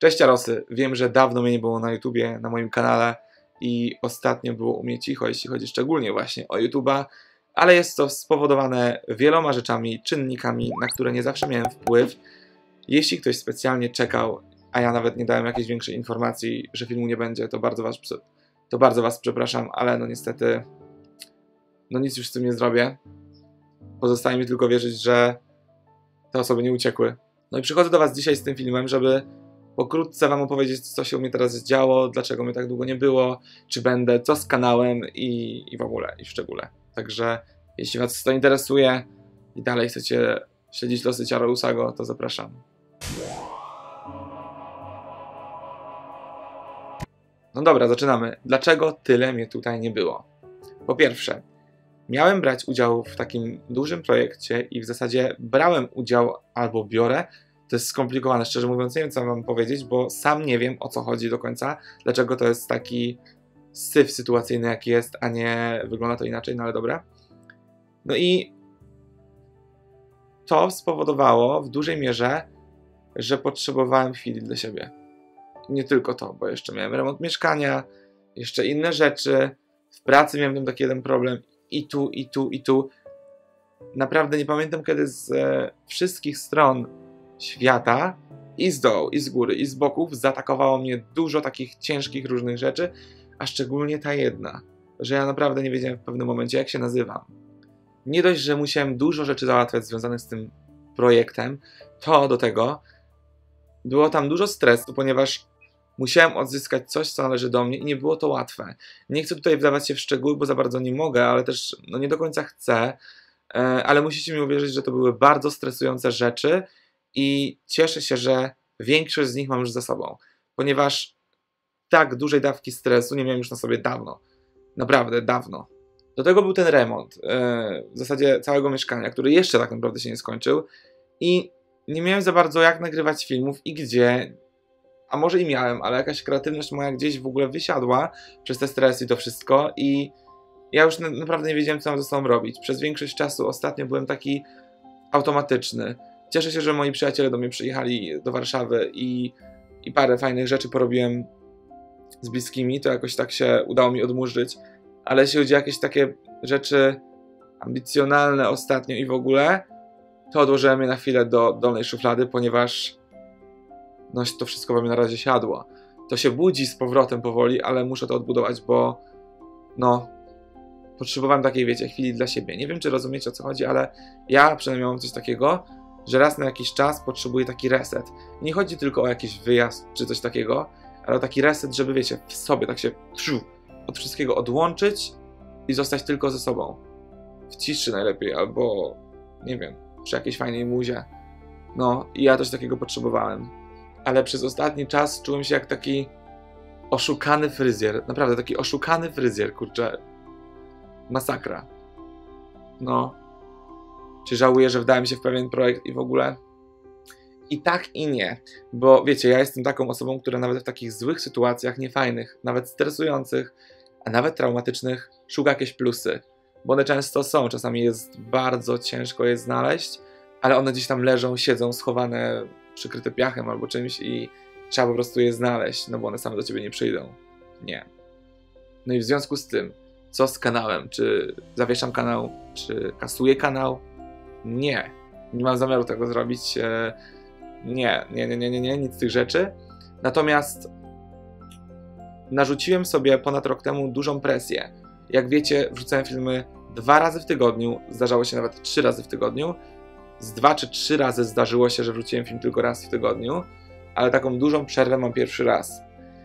Cześć Jarosy, wiem, że dawno mnie nie było na YouTubie, na moim kanale i ostatnio było u mnie cicho, jeśli chodzi szczególnie właśnie o YouTuba, ale jest to spowodowane wieloma rzeczami, czynnikami, na które nie zawsze miałem wpływ. Jeśli ktoś specjalnie czekał, a ja nawet nie dałem jakiejś większej informacji, że filmu nie będzie, to bardzo was przepraszam, ale no niestety nic już z tym nie zrobię. Pozostaje mi tylko wierzyć, że te osoby nie uciekły. No i przychodzę do was dzisiaj z tym filmem, żeby pokrótce wam opowiedzieć, co się u mnie teraz działo, dlaczego mnie tak długo nie było, czy będę, co z kanałem i w ogóle, i w szczególe. Także jeśli was to interesuje i dalej chcecie śledzić losy Ciarousago, to zapraszam. No dobra, zaczynamy. Dlaczego tyle mnie tutaj nie było? Po pierwsze, miałem brać udział w takim dużym projekcie i w zasadzie brałem udział albo biorę. To jest skomplikowane, szczerze mówiąc, nie wiem, co mam powiedzieć, bo sam nie wiem, o co chodzi do końca, dlaczego to jest taki syf sytuacyjny, jaki jest, a nie wygląda to inaczej, no ale dobra. No i to spowodowało w dużej mierze, że potrzebowałem chwili dla siebie. Nie tylko to, bo jeszcze miałem remont mieszkania, jeszcze inne rzeczy, w pracy miałem tam taki jeden problem, i tu. Naprawdę nie pamiętam, kiedy z wszystkich stron świata, i z dołu, i z góry, i z boków zaatakowało mnie dużo takich ciężkich różnych rzeczy, a szczególnie ta jedna, że ja naprawdę nie wiedziałem w pewnym momencie, jak się nazywam. Nie dość, że musiałem dużo rzeczy załatwiać związanych z tym projektem, to do tego było tam dużo stresu, ponieważ musiałem odzyskać coś, co należy do mnie i nie było to łatwe. Nie chcę tutaj wdawać się w szczegóły, bo za bardzo nie mogę, ale też nie do końca chcę, ale musicie mi uwierzyć, że to były bardzo stresujące rzeczy i cieszę się, że większość z nich mam już za sobą, ponieważ tak dużej dawki stresu nie miałem już na sobie dawno. Naprawdę dawno. Do tego był ten remont, w zasadzie całego mieszkania, który jeszcze tak naprawdę się nie skończył i nie miałem za bardzo jak nagrywać filmów i gdzie, a może i miałem, ale jakaś kreatywność moja gdzieś w ogóle wysiadła przez te stresy i to wszystko i ja już naprawdę nie wiedziałem, co mam ze sobą robić. Przez większość czasu ostatnio byłem taki automatyczny. Cieszę się, że moi przyjaciele do mnie przyjechali do Warszawy i parę fajnych rzeczy porobiłem z bliskimi, to jakoś tak się udało mi odmurzyć, ale jeśli chodzi o jakieś takie rzeczy ambicjonalne ostatnio i w ogóle, to odłożyłem je na chwilę do dolnej szuflady, ponieważ no, to wszystko we mnie na razie siadło. To się budzi z powrotem powoli, ale muszę to odbudować, bo no, potrzebowałem takiej, wiecie, chwili dla siebie. Nie wiem, czy rozumiecie, o co chodzi, ale ja przynajmniej mam coś takiego, że raz na jakiś czas potrzebuję taki reset. Nie chodzi tylko o jakiś wyjazd czy coś takiego, ale o taki reset, żeby, wiecie, w sobie tak się od wszystkiego odłączyć i zostać tylko ze sobą. W ciszy najlepiej, albo nie wiem, przy jakiejś fajnej muzie. No, i ja też takiego potrzebowałem. Ale przez ostatni czas czułem się jak taki oszukany fryzjer. Naprawdę, taki oszukany fryzjer, kurczę. Masakra. No. Czy żałuję, że wdałem się w pewien projekt i w ogóle? I tak i nie. Bo wiecie, ja jestem taką osobą, która nawet w takich złych sytuacjach, niefajnych, nawet stresujących, a nawet traumatycznych, szuka jakieś plusy. Bo one często są. Czasami jest bardzo ciężko je znaleźć, ale one gdzieś tam leżą, siedzą, schowane, przykryte piachem albo czymś i trzeba po prostu je znaleźć, no bo one same do ciebie nie przyjdą. Nie. No i w związku z tym, co z kanałem? Czy zawieszam kanał? Czy kasuję kanał? Nie. Nie mam zamiaru tego zrobić. Nie, nic z tych rzeczy. Natomiast narzuciłem sobie ponad rok temu dużą presję. Jak wiecie, wrzucałem filmy 2 razy w tygodniu, zdarzało się nawet 3 razy w tygodniu. Z 2 czy 3 razy zdarzyło się, że wrzuciłem film tylko raz w tygodniu, ale taką dużą przerwę mam pierwszy raz.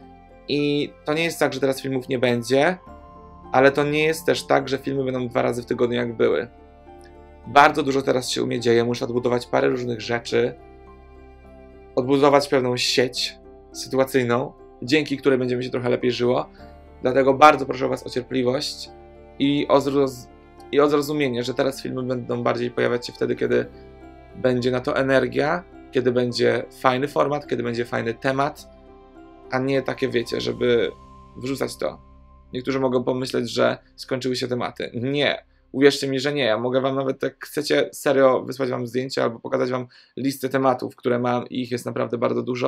I to nie jest tak, że teraz filmów nie będzie, ale to nie jest też tak, że filmy będą 2 razy w tygodniu jak były. Bardzo dużo teraz się u mnie dzieje, muszę odbudować parę różnych rzeczy, odbudować pewną sieć sytuacyjną, dzięki której będzie mi się trochę lepiej żyło. Dlatego bardzo proszę was o cierpliwość i o zrozumienie, że teraz filmy będą bardziej pojawiać się wtedy, kiedy będzie na to energia, kiedy będzie fajny format, kiedy będzie fajny temat, a nie takie, wiecie, żeby wrzucać to. Niektórzy mogą pomyśleć, że skończyły się tematy. Nie. Uwierzcie mi, że nie. Ja mogę wam nawet, jak chcecie, serio wysłać wam zdjęcia albo pokazać wam listę tematów, które mam i ich jest naprawdę bardzo dużo,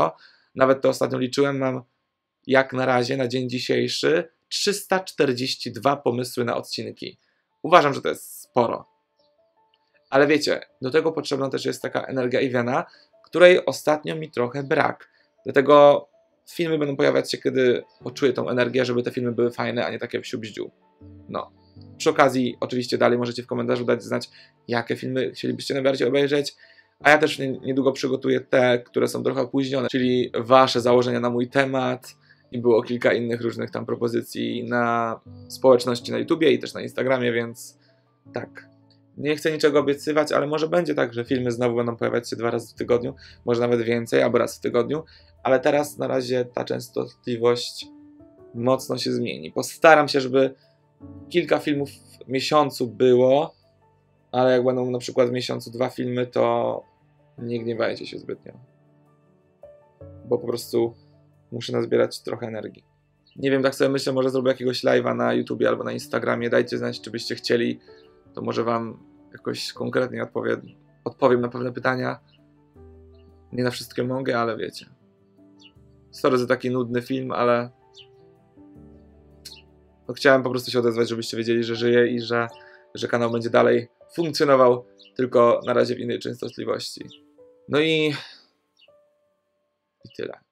Nawet to ostatnio liczyłem, mam jak na razie, na dzień dzisiejszy, 342 pomysły na odcinki. Uważam, że to jest sporo. Ale wiecie, do tego potrzebna też jest taka energia i wiana, której ostatnio mi trochę brak. Dlatego filmy będą pojawiać się, kiedy poczuję tą energię, żeby te filmy były fajne, a nie takie wsiu-bździu. No. Przy okazji, oczywiście dalej możecie w komentarzu dać znać, jakie filmy chcielibyście najbardziej obejrzeć, a ja też niedługo przygotuję te, które są trochę opóźnione, czyli wasze założenia na mój temat i było kilka innych różnych tam propozycji na społeczności na YouTubie i też na Instagramie, więc tak. Nie chcę niczego obiecywać, ale może będzie tak, że filmy znowu będą pojawiać się 2 razy w tygodniu, może nawet więcej, albo raz w tygodniu, ale teraz na razie ta częstotliwość mocno się zmieni. Postaram się, żeby kilka filmów w miesiącu było, ale jak będą na przykład w miesiącu 2 filmy, to nie gniewajcie się zbytnio. Bo po prostu muszę nazbierać trochę energii. Nie wiem, tak sobie myślę, może zrobię jakiegoś live'a na YouTubie albo na Instagramie. Dajcie znać, czy byście chcieli. To może wam jakoś konkretnie odpowiem na pewne pytania. Nie na wszystkie mogę, ale wiecie. Sorry za taki nudny film, ale no, chciałem po prostu się odezwać, żebyście wiedzieli, że żyję i że kanał będzie dalej funkcjonował, tylko na razie w innej częstotliwości. No i tyle.